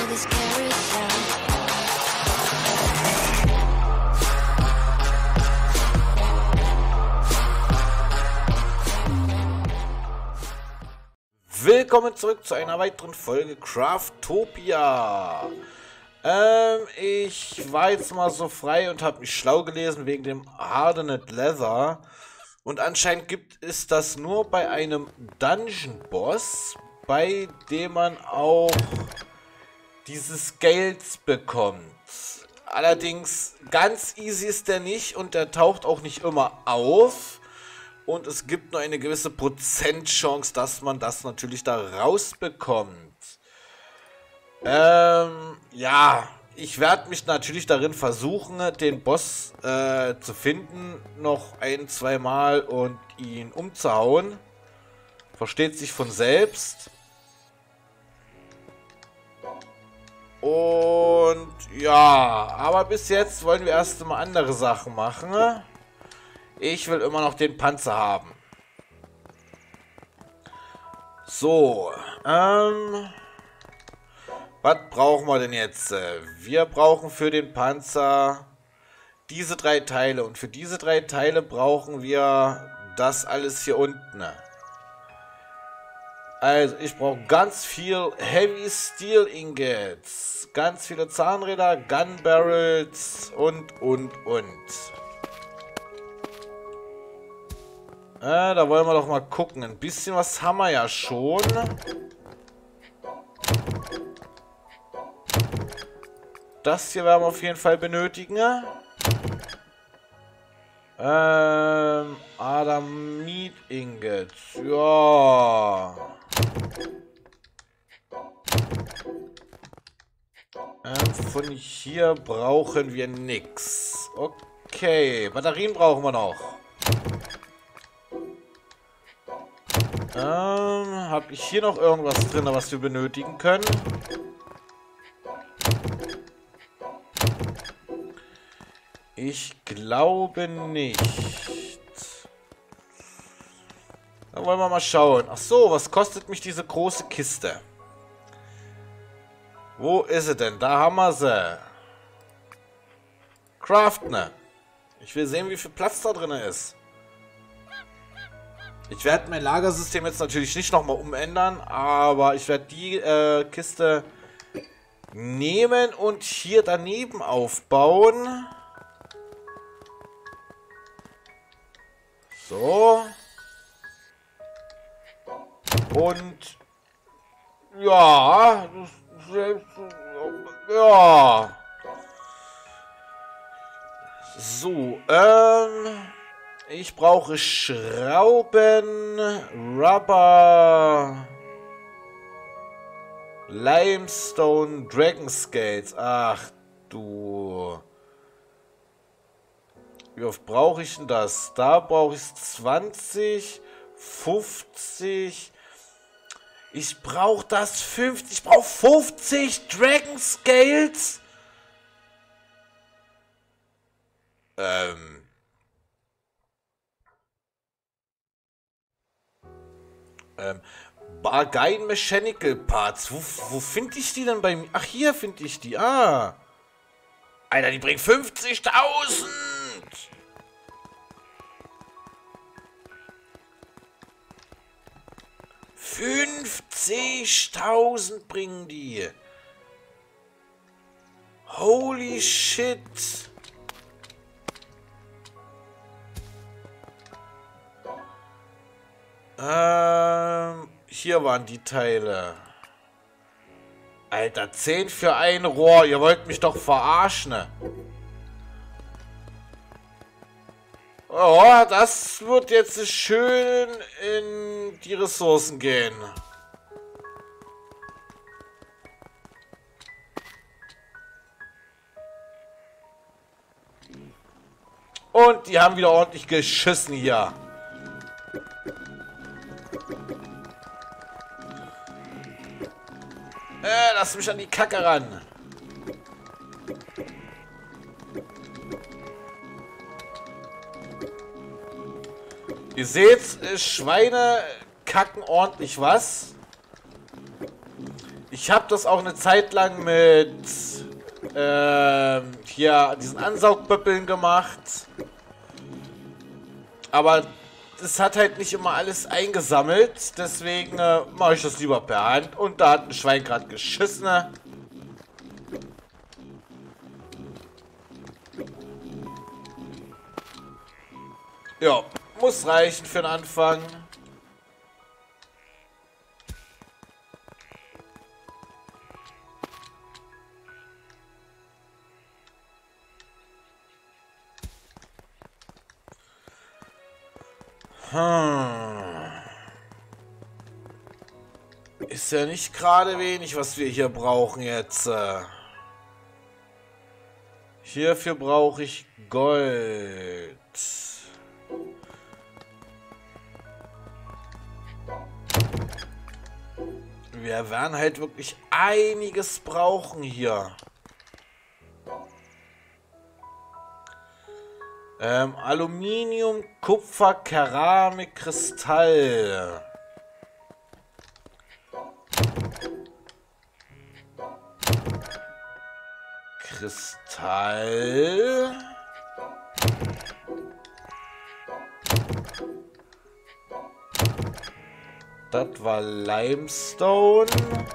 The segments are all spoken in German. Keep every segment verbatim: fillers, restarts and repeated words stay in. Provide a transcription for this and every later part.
this carousel. Willkommen zurück zu einer weiteren Folge Craftopia. Ähm, ich war jetzt mal so frei und habe mich schlau gelesen wegen dem Hardened Leather. Und anscheinend gibt es das nur bei einem Dungeon-Boss, bei dem man auch diese Scales bekommt. Allerdings ganz easy ist der nicht und der taucht auch nicht immer auf. Und es gibt nur eine gewisse Prozentchance, dass man das natürlich da rausbekommt. Ähm, ja, ich werde mich natürlich darin versuchen, den Boss äh, zu finden, noch ein, zwei Mal und ihn umzuhauen. Versteht sich von selbst. Und ja, aber bis jetzt wollen wir erst mal andere Sachen machen. Ich will immer noch den Panzer haben. So, ähm, was brauchen wir denn jetzt? Wir brauchen für den Panzer diese drei Teile. Und für diese drei Teile brauchen wir das alles hier unten. Also, ich brauche ganz viel Heavy Steel Ingots, ganz viele Zahnräder, Gun Barrels und, und, und. Äh, da wollen wir doch mal gucken. Ein bisschen was haben wir ja schon. Das hier werden wir auf jeden Fall benötigen. Ähm, Adamit Ingots. Ja. Ähm, von hier brauchen wir nix. Okay, Batterien brauchen wir noch. Ähm, habe ich hier noch irgendwas drin, was wir benötigen können? Ich glaube nicht. Dann wollen wir mal schauen. Ach so, was kostet mich diese große Kiste? Wo ist sie denn? Da haben wir sie. Craften. Ich will sehen, wie viel Platz da drin ist. Ich werde mein Lagersystem jetzt natürlich nicht nochmal umändern, aber ich werde die äh, Kiste nehmen und hier daneben aufbauen. So. Und ja, ja. So, ähm... ich brauche Schrauben, Rubber, Limestone, Dragon Scales. Ach du. Wie oft brauche ich denn das? Da brauche ich zwanzig, fünfzig. Ich brauche das fünfzig. Ich brauche fünfzig Dragon Scales. Ähm. Ähm, Bargain Mechanical Parts. Wo, wo finde ich die denn bei mir? Ach, hier finde ich die. Ah. Alter, die bringen fünfzigtausend. fünfzigtausend bringen die. Holy shit. Ähm, hier waren die Teile. Alter, zehn für ein Rohr. Ihr wollt mich doch verarschen. Oh, das wird jetzt schön in die Ressourcen gehen. Und die haben wieder ordentlich geschissen hier. Äh, lass mich an die Kacke ran. Ihr seht, Schweine kacken ordentlich was. Ich Ich habe das auch eine Zeit lang mit ähm, hier diesen Ansaugböppeln gemacht. Aber es hat halt nicht immer alles eingesammelt. Deswegen äh, mache ich das lieber per Hand. Und da hat ein Schwein gerade geschissen. Ja, muss reichen für den Anfang. Hm. Ist ja nicht gerade wenig, was wir hier brauchen jetzt. Hierfür brauche ich Gold. Wir werden halt wirklich einiges brauchen hier. Ähm, Aluminium, Kupfer, Keramik, Kristall. Kristall. Das war Limestone.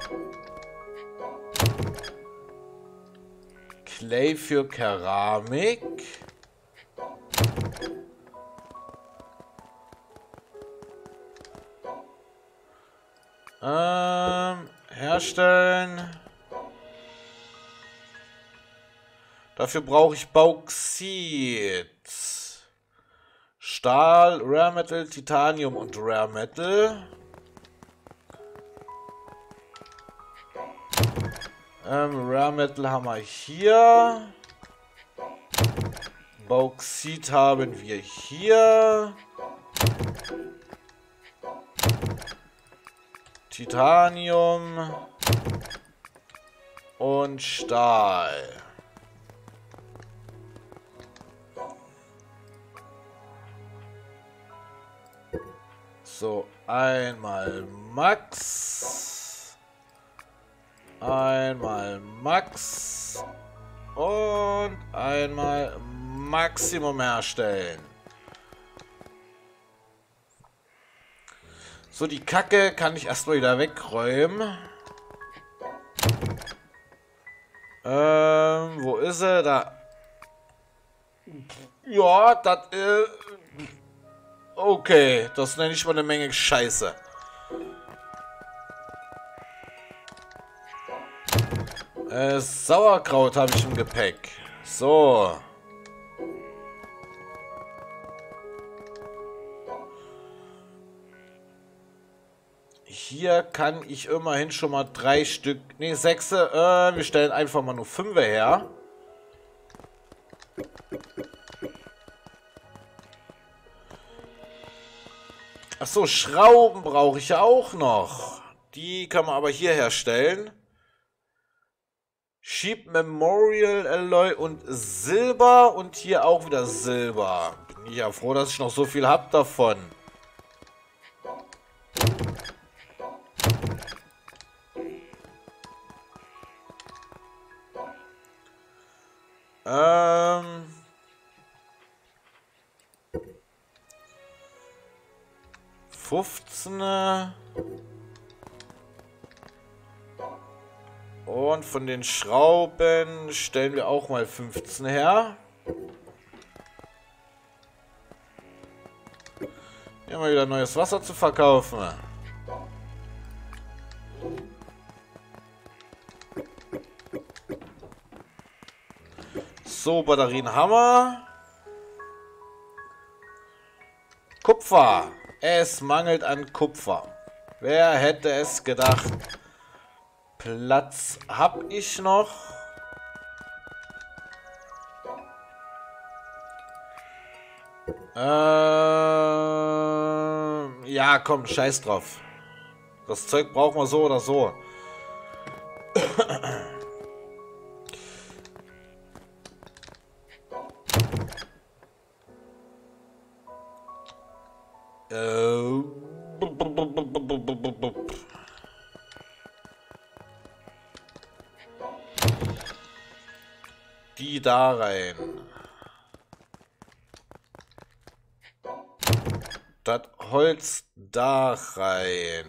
Clay für Keramik. Ähm, herstellen. Dafür brauche ich Bauxit. Stahl, Rare Metal, Titanium und Rare Metal. Ähm, Rare Metal haben wir hier. Bauxit haben wir hier. Titanium und Stahl. So, einmal Max. Einmal Max. Und einmal Maximum herstellen. So, die Kacke kann ich erstmal wieder wegräumen. Ähm, wo ist er? Da. Ja, das äh, okay, das nenne ich mal eine Menge Scheiße. Äh, Sauerkraut habe ich im Gepäck. So. Hier kann ich immerhin schon mal drei Stück, nee, sechs, äh, wir stellen einfach mal nur fünf her. Ach so, Schrauben brauche ich ja auch noch. Die kann man aber hier herstellen. Sheep Memorial Alloy und Silber und hier auch wieder Silber. Bin ich ja froh, dass ich noch so viel habe davon. Ähm... fünfzehn. Und von den Schrauben stellen wir auch mal fünfzehn her. Hier mal wieder neues Wasser zu verkaufen. So, Batterien haben wir. Kupfer. Es mangelt an Kupfer. Wer hätte es gedacht? Platz habe ich noch. Ähm, ja, komm, scheiß drauf. Das Zeug brauchen wir so oder so. die da rein. Das Holz da rein.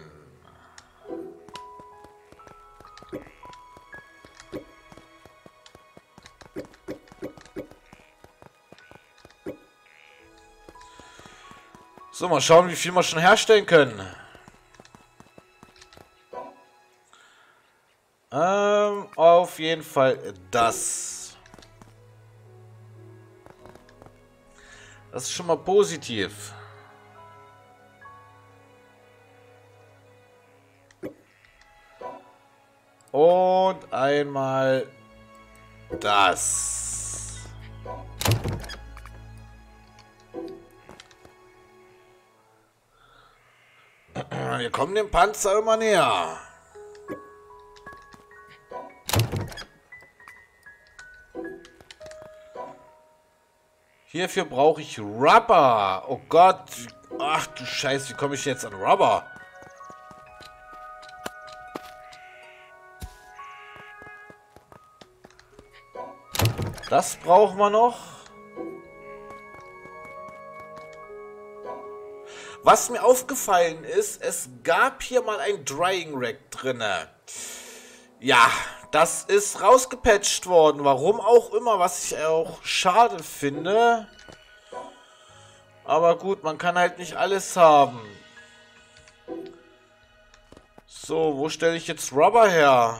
So, mal schauen, wie viel wir schon herstellen können. Ähm, auf jeden Fall das. Das ist schon mal positiv. Und einmal das. Wir kommen dem Panzer immer näher. Hierfür brauche ich Rubber. Oh Gott. Ach du Scheiße, wie komme ich jetzt an Rubber? Das brauchen wir noch. Was mir aufgefallen ist, es gab hier mal ein Drying Rack drinne. Ja, das ist rausgepatcht worden. Warum auch immer, was ich auch schade finde. Aber gut, man kann halt nicht alles haben. So, wo stelle ich jetzt Rubber her?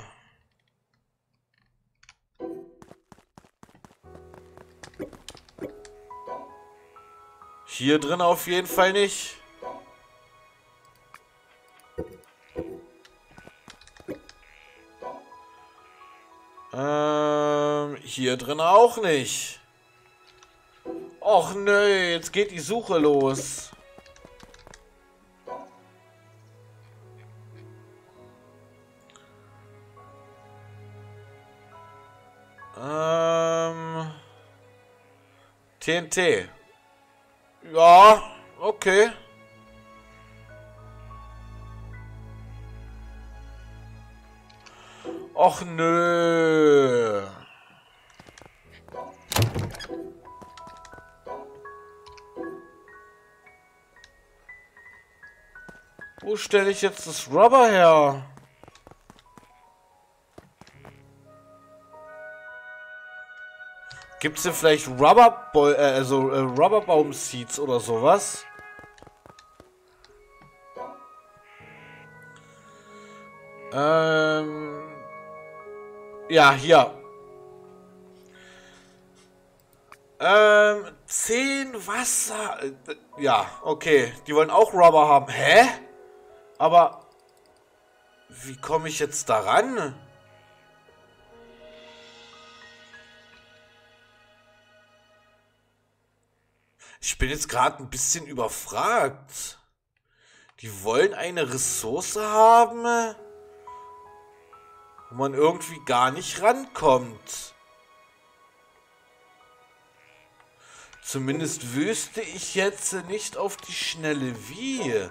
Hier drin auf jeden Fall nicht. Ähm, hier drin auch nicht. Och nö, jetzt geht die Suche los. Ähm, T N T. Ja, okay. Och nö. Wo stelle ich jetzt das Rubber her? Gibt es hier vielleicht Rubber, äh, also äh, Rubberbaum Seeds oder sowas? Ähm, ja, hier. Ähm, zehn Wasser. Äh, ja, okay. Die wollen auch Rubber haben. Hä? Aber wie komme ich jetzt daran? Ich bin jetzt gerade ein bisschen überfragt. Die wollen eine Ressource haben, wo man irgendwie gar nicht rankommt. Zumindest wüsste ich jetzt nicht auf die Schnelle wie.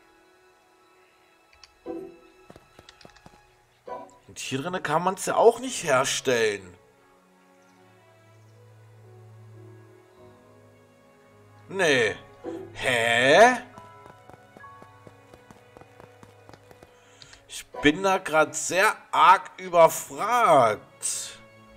Und hier drin kann man es ja auch nicht herstellen. Nee. Hä? Ich bin da gerade sehr arg überfragt.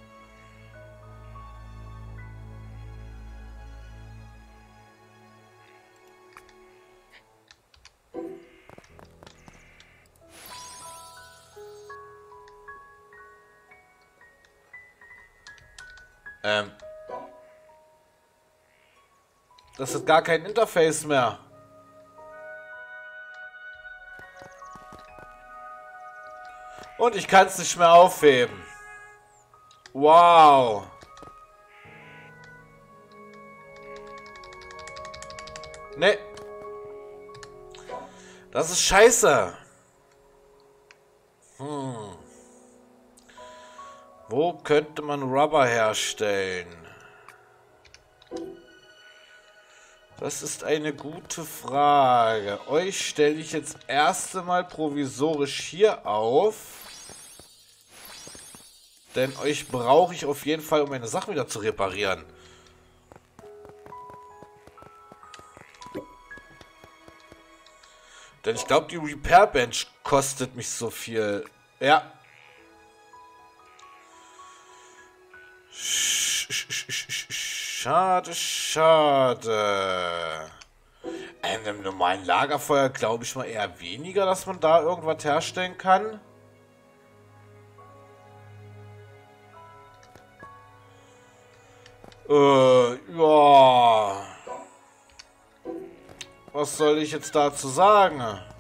Ähm. Das ist gar kein Interface mehr. Und ich kann es nicht mehr aufheben. Wow. Nee. Das ist scheiße. Hm. Wo könnte man Rubber herstellen? Das ist eine gute Frage. Euch stelle ich jetzt erst einmal provisorisch hier auf. Denn euch brauche ich auf jeden Fall, um meine Sachen wieder zu reparieren. Denn ich glaube, die Repair Bench kostet mich so viel. Ja. Schade, schade. In einem normalen Lagerfeuer glaube ich mal eher weniger, dass man da irgendwas herstellen kann. Äh, ja. Was soll ich jetzt dazu sagen?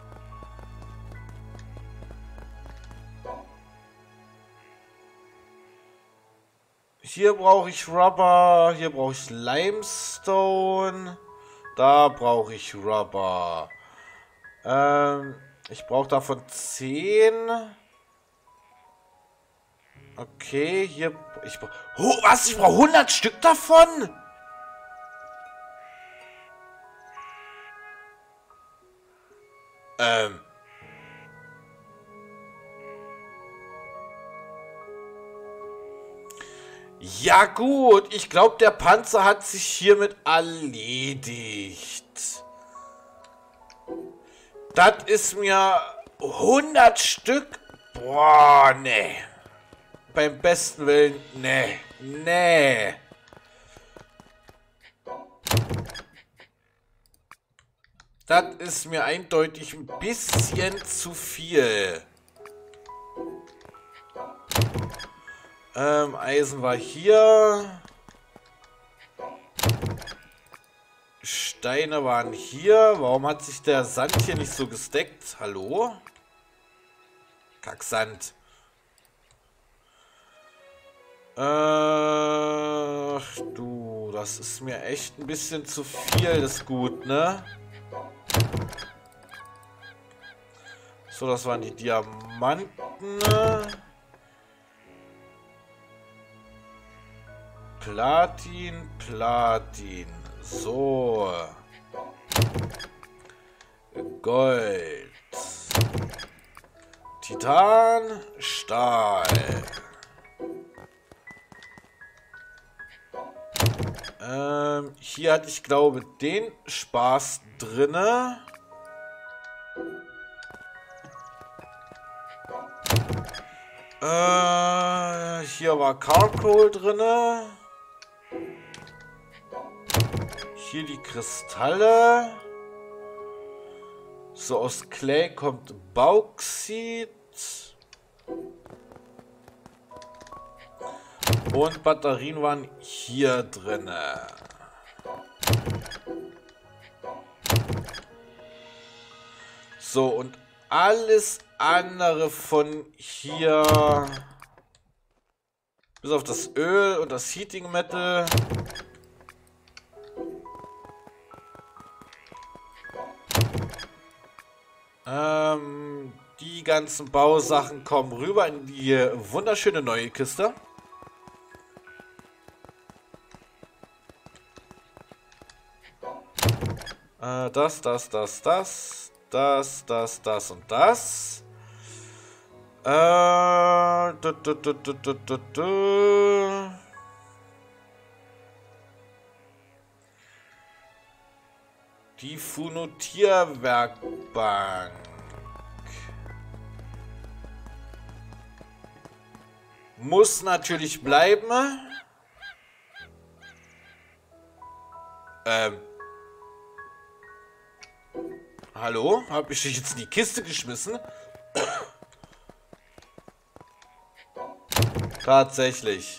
Hier brauche ich Rubber, hier brauche ich Limestone, da brauche ich Rubber. Ähm, ich brauche davon zehn. Okay, hier, ich brauche, oh, was, ich brauche hundert Stück davon? Ähm. Ja gut, ich glaube, der Panzer hat sich hiermit erledigt. Das ist mir hundert Stück. Boah, nee. Beim besten Willen, nee. Nee. Das ist mir eindeutig ein bisschen zu viel. Ähm, Eisen war hier. Steine waren hier. Warum hat sich der Sand hier nicht so gesteckt? Hallo? Kacksand. Ach du, das ist mir echt ein bisschen zu viel, das Gut, ne? So, das waren die Diamanten. Platin, Platin. So. Gold. Titan, Stahl. Ähm, hier hatte ich, glaube ich, den Spaß drinne. Äh, hier war Charcoal drinne. Hier die Kristalle. So, aus Clay kommt Bauxit. Und Batterien waren hier drinne. So, und alles andere von hier, bis auf das Öl und das Heating Metal, ähm, die ganzen Bausachen kommen rüber in die wunderschöne neue Kiste. Äh, das, das, das, das, das, das, das und das. Äh, du, du, du, du, du, du, du. Die Funotierwerkbank. Muss natürlich bleiben. Ähm. Hallo? Hab ich dich jetzt in die Kiste geschmissen? Tatsächlich.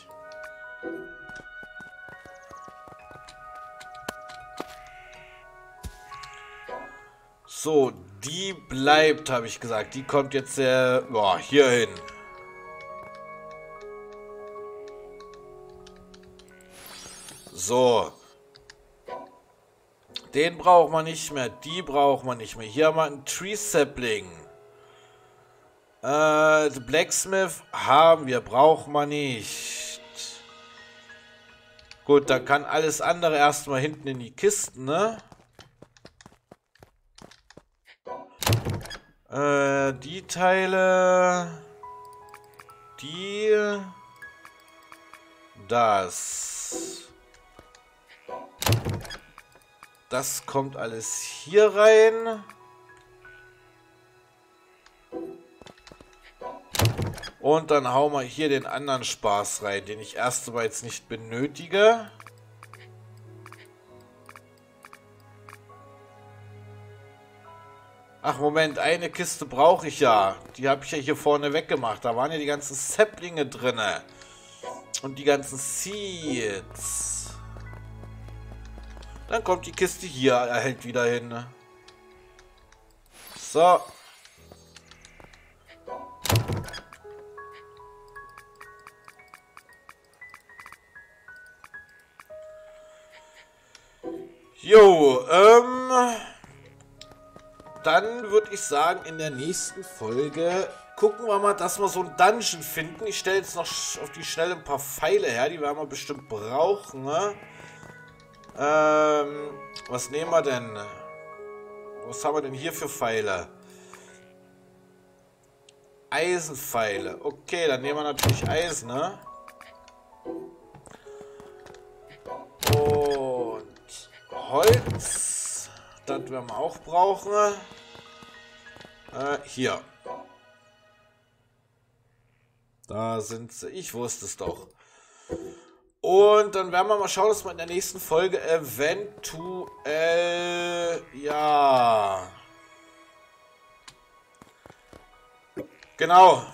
So, die bleibt, habe ich gesagt. Die kommt jetzt äh, boah, hier hin. So. Den braucht man nicht mehr. Die braucht man nicht mehr. Hier haben wir einen Tree Sapling. Äh, The Blacksmith haben wir. Braucht man nicht. Gut, dann kann alles andere erstmal hinten in die Kisten, ne? Äh, die Teile. Die. Das. Das kommt alles hier rein. Und dann hauen wir hier den anderen Spaß rein, den ich erst aber jetzt nicht benötige. Ach Moment, eine Kiste brauche ich ja. Die habe ich ja hier vorne weggemacht. Da waren ja die ganzen Saplinge drin. Und die ganzen Seeds. Dann kommt die Kiste hier erhält wieder hin. So. Jo, ähm... dann würde ich sagen, in der nächsten Folge gucken wir mal, dass wir so ein Dungeon finden. Ich stelle jetzt noch auf die Schnelle ein paar Pfeile her, die werden wir bestimmt brauchen, ne? Ähm, was nehmen wir denn? Was haben wir denn hier für Pfeile? Eisenpfeile. Okay, dann nehmen wir natürlich Eisen, ne? Und Holz. Das werden wir auch brauchen. Äh, hier. Da sind sie. Ich wusste es doch. Und dann werden wir mal schauen, dass wir in der nächsten Folge eventuell... Ja... Genau.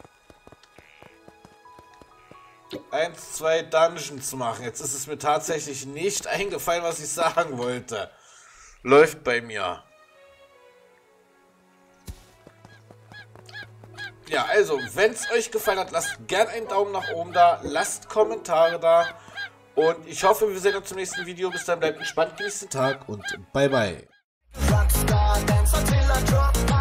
Eins, zwei Dungeons machen. Jetzt ist es mir tatsächlich nicht eingefallen, was ich sagen wollte. Läuft bei mir. Ja, also, wenn es euch gefallen hat, lasst gerne einen Daumen nach oben da, lasst Kommentare da und ich hoffe, wir sehen uns zum nächsten Video. Bis dann, bleibt entspannt, genießt den Tag und bye bye.